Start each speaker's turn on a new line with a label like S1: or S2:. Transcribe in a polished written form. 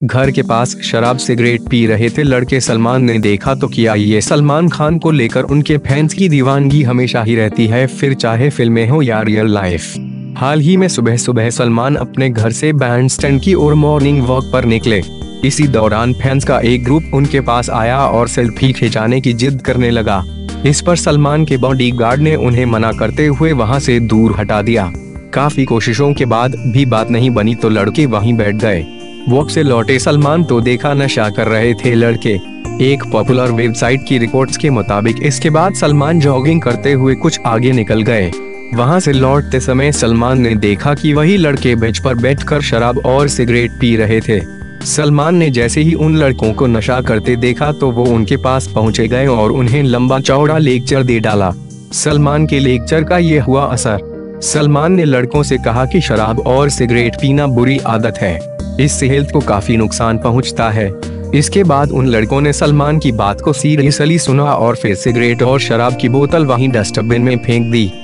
S1: घर के पास शराब सिगरेट पी रहे थे लड़के। सलमान ने देखा तो किया ये। सलमान खान को लेकर उनके फैंस की दीवानगी हमेशा ही रहती है, फिर चाहे फिल्में हो या रियल लाइफ। हाल ही में सुबह सुबह सलमान अपने घर से बैंडस्टैंड की ओर मॉर्निंग वॉक पर निकले। इसी दौरान फैंस का एक ग्रुप उनके पास आया और सेल्फी खिंचाने की जिद करने लगा। इस पर सलमान के बॉडीगार्ड ने उन्हें मना करते हुए वहां से दूर हटा दिया। काफी कोशिशों के बाद भी बात नहीं बनी तो लड़के वहीं बैठ गए। वॉक से लौटे सलमान तो देखा नशा कर रहे थे लड़के। एक पॉपुलर वेबसाइट की रिपोर्ट्स के मुताबिक इसके बाद सलमान जॉगिंग करते हुए कुछ आगे निकल गए। वहां से लौटते समय सलमान ने देखा कि वही लड़के बेंच पर बैठकर शराब और सिगरेट पी रहे थे। सलमान ने जैसे ही उन लड़कों को नशा करते देखा तो वो उनके पास पहुंचे गए और उन्हें लंबा चौड़ा लेक्चर दे डाला। सलमान के लेक्चर का ये हुआ असर। सलमान ने लड़कों से कहा कि शराब और सिगरेट पीना बुरी आदत है, इससे हेल्थ को काफी नुकसान पहुंचता है। इसके बाद उन लड़कों ने सलमान की बात को सीरियसली सुना और फिर सिगरेट और शराब की बोतल वहीं डस्टबिन में फेंक दी।